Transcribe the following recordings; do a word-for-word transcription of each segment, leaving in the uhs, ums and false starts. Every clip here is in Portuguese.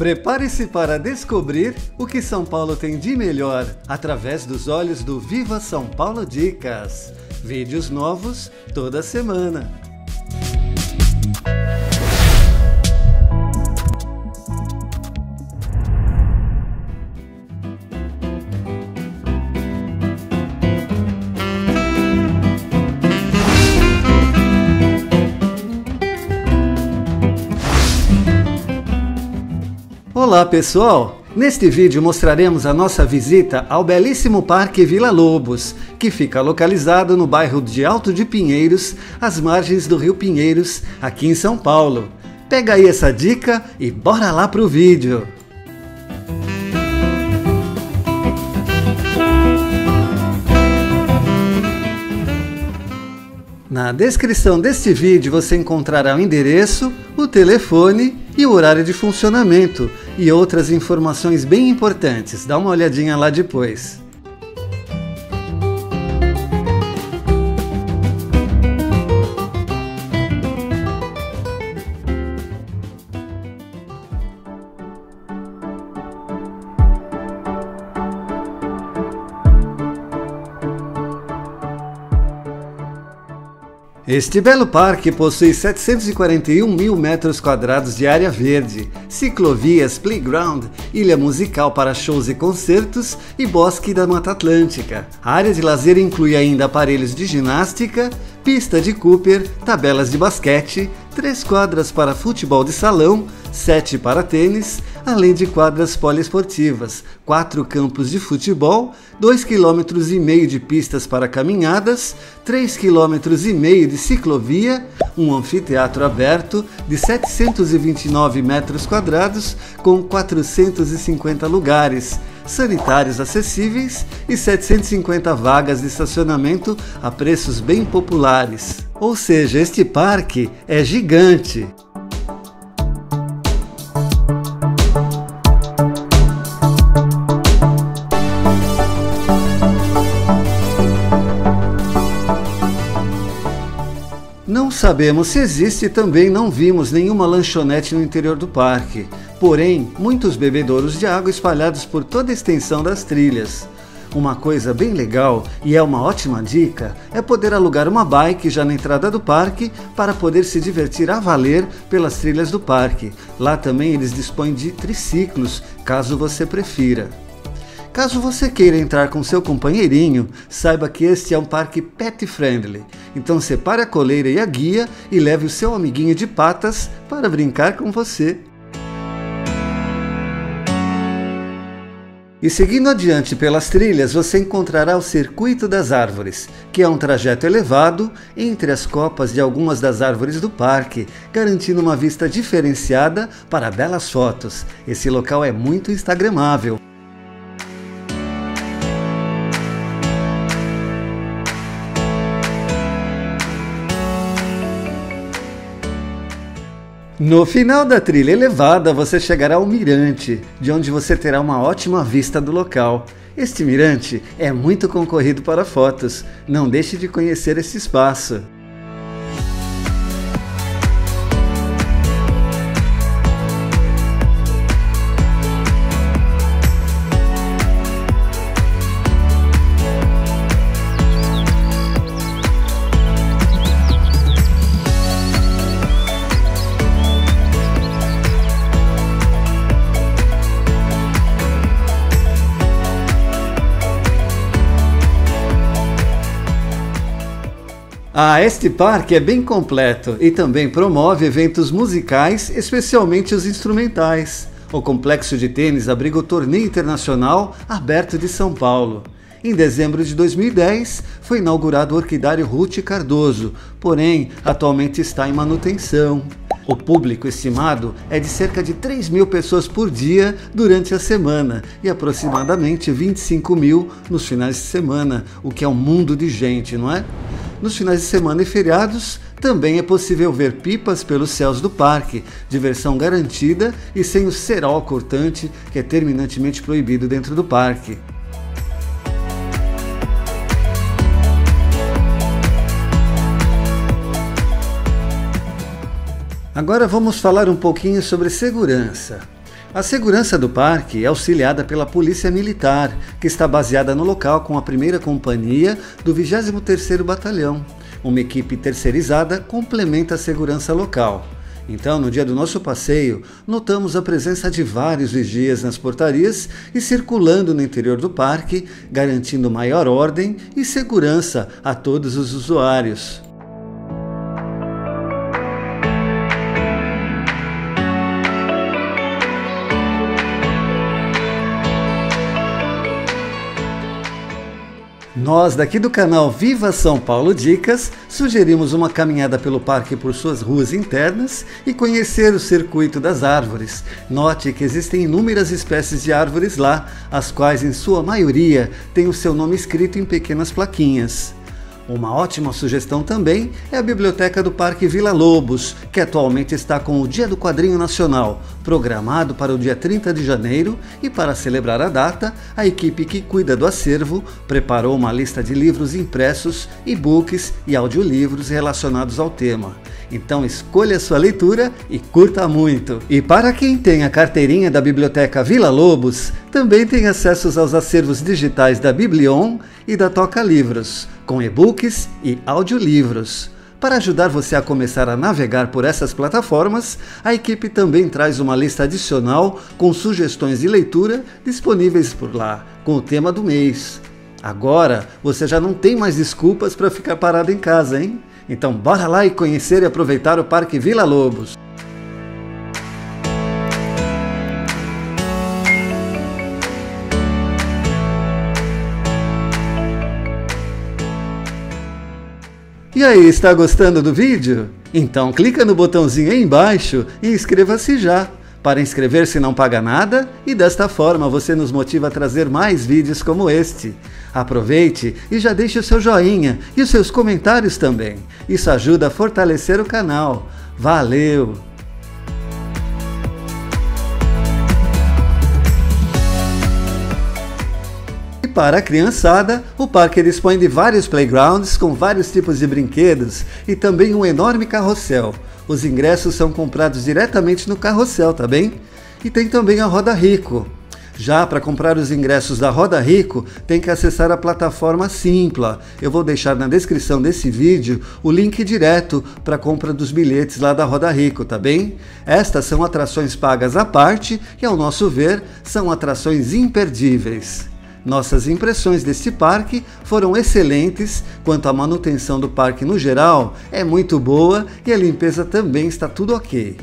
Prepare-se para descobrir o que São Paulo tem de melhor através dos olhos do Viva São Paulo Dicas. Vídeos novos toda semana. Olá pessoal! Neste vídeo mostraremos a nossa visita ao belíssimo Parque Vila Lobos, que fica localizado no bairro de Alto de Pinheiros, às margens do Rio Pinheiros, aqui em São Paulo. Pega aí essa dica e bora lá pro vídeo! Na descrição deste vídeo você encontrará o endereço, o telefone e o horário de funcionamento e outras informações bem importantes. Dá uma olhadinha lá depois. Este belo parque possui setecentos e quarenta e um mil metros quadrados de área verde, ciclovias, playground, ilha musical para shows e concertos e bosque da Mata Atlântica. A área de lazer inclui ainda aparelhos de ginástica, pista de Cooper, tabelas de basquete, três quadras para futebol de salão, sete para tênis, além de quadras poliesportivas, quatro campos de futebol, dois quilômetros e meio de pistas para caminhadas, três quilômetros e meio de ciclovia, um anfiteatro aberto de setecentos e vinte e nove metros quadrados com quatrocentos e cinquenta lugares, sanitários acessíveis e setecentas e cinquenta vagas de estacionamento a preços bem populares. Ou seja, este parque é gigante. Não sabemos se existe e também não vimos nenhuma lanchonete no interior do parque, porém, muitos bebedouros de água espalhados por toda a extensão das trilhas. Uma coisa bem legal, e é uma ótima dica, é poder alugar uma bike já na entrada do parque para poder se divertir a valer pelas trilhas do parque. Lá também eles dispõem de triciclos, caso você prefira. Caso você queira entrar com seu companheirinho, saiba que este é um parque pet friendly. Então separe a coleira e a guia e leve o seu amiguinho de patas para brincar com você. E seguindo adiante pelas trilhas, você encontrará o Circuito das Árvores, que é um trajeto elevado entre as copas de algumas das árvores do parque, garantindo uma vista diferenciada para belas fotos. Esse local é muito instagramável. No final da trilha elevada, você chegará ao mirante, de onde você terá uma ótima vista do local. Este mirante é muito concorrido para fotos, não deixe de conhecer esse espaço. Ah, este parque é bem completo e também promove eventos musicais, especialmente os instrumentais. O complexo de tênis abriga o Torneio Internacional Aberto de São Paulo. Em dezembro de dois mil e dez, foi inaugurado o Orquidário Ruth Cardoso, porém, atualmente está em manutenção. O público estimado é de cerca de três mil pessoas por dia durante a semana e aproximadamente vinte e cinco mil nos finais de semana, o que é um mundo de gente, não é? Nos finais de semana e feriados, também é possível ver pipas pelos céus do parque, diversão garantida e sem o cerol cortante que é terminantemente proibido dentro do parque. Agora vamos falar um pouquinho sobre segurança. A segurança do parque é auxiliada pela Polícia Militar, que está baseada no local com a primeira companhia do vigésimo terceiro Batalhão. Uma equipe terceirizada complementa a segurança local. Então, no dia do nosso passeio, notamos a presença de vários vigias nas portarias e circulando no interior do parque, garantindo maior ordem e segurança a todos os usuários. Nós, daqui do canal Viva São Paulo Dicas, sugerimos uma caminhada pelo parque por suas ruas internas e conhecer o circuito das árvores. Note que existem inúmeras espécies de árvores lá, as quais, em sua maioria, têm o seu nome escrito em pequenas plaquinhas. Uma ótima sugestão também é a Biblioteca do Parque Vila Lobos, que atualmente está com o Dia do Quadrinho Nacional, programado para o dia trinta de janeiro, e para celebrar a data, a equipe que cuida do acervo preparou uma lista de livros impressos, e-books e audiolivros relacionados ao tema. Então escolha sua leitura e curta muito! E para quem tem a carteirinha da Biblioteca Vila Lobos, também tem acessos aos acervos digitais da Biblion e da Toca Livros, com e-books e audiolivros. Para ajudar você a começar a navegar por essas plataformas, a equipe também traz uma lista adicional com sugestões de leitura disponíveis por lá, com o tema do mês. Agora você já não tem mais desculpas para ficar parado em casa, hein? Então bora lá e conhecer e aproveitar o Parque Vila Lobos. E aí, está gostando do vídeo? Então clica no botãozinho aí embaixo e inscreva-se já. Para inscrever-se não paga nada e desta forma você nos motiva a trazer mais vídeos como este. Aproveite e já deixe o seu joinha e os seus comentários também. Isso ajuda a fortalecer o canal. Valeu! Para a criançada, o parque dispõe de vários playgrounds com vários tipos de brinquedos e também um enorme carrossel. Os ingressos são comprados diretamente no carrossel, tá bem? E tem também a Roda Rico. Já para comprar os ingressos da Roda Rico, tem que acessar a plataforma Simpla. Eu vou deixar na descrição desse vídeo o link direto para a compra dos bilhetes lá da Roda Rico, tá bem? Estas são atrações pagas à parte e, ao nosso ver, são atrações imperdíveis. Nossas impressões deste parque foram excelentes, quanto à manutenção do parque no geral é muito boa e a limpeza também está tudo ok.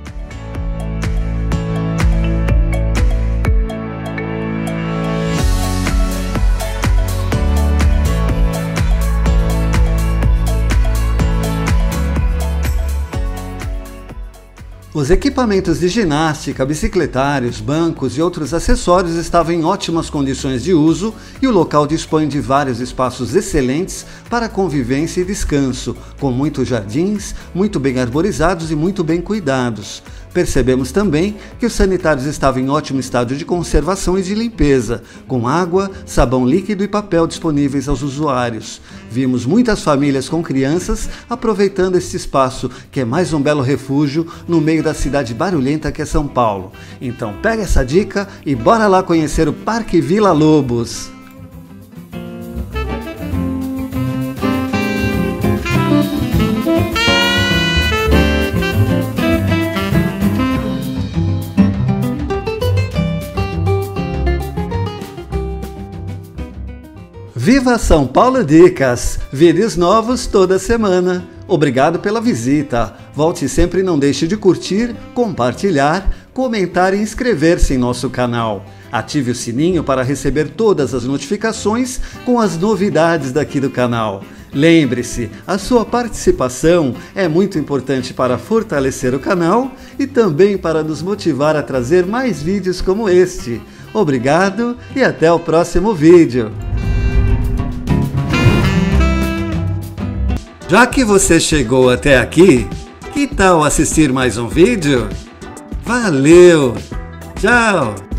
Os equipamentos de ginástica, bicicletários, bancos e outros acessórios estavam em ótimas condições de uso e o local dispõe de vários espaços excelentes para convivência e descanso, com muitos jardins, muito bem arborizados e muito bem cuidados. Percebemos também que os sanitários estavam em ótimo estado de conservação e de limpeza, com água, sabão líquido e papel disponíveis aos usuários. Vimos muitas famílias com crianças aproveitando este espaço, que é mais um belo refúgio no meio da cidade barulhenta que é São Paulo. Então pega essa dica e bora lá conhecer o Parque Vila Lobos! Viva São Paulo Dicas! Vídeos novos toda semana. Obrigado pela visita. Volte sempre e não deixe de curtir, compartilhar, comentar e inscrever-se em nosso canal. Ative o sininho para receber todas as notificações com as novidades daqui do canal. Lembre-se, a sua participação é muito importante para fortalecer o canal e também para nos motivar a trazer mais vídeos como este. Obrigado e até o próximo vídeo. Já que você chegou até aqui, que tal assistir mais um vídeo? Valeu! Tchau!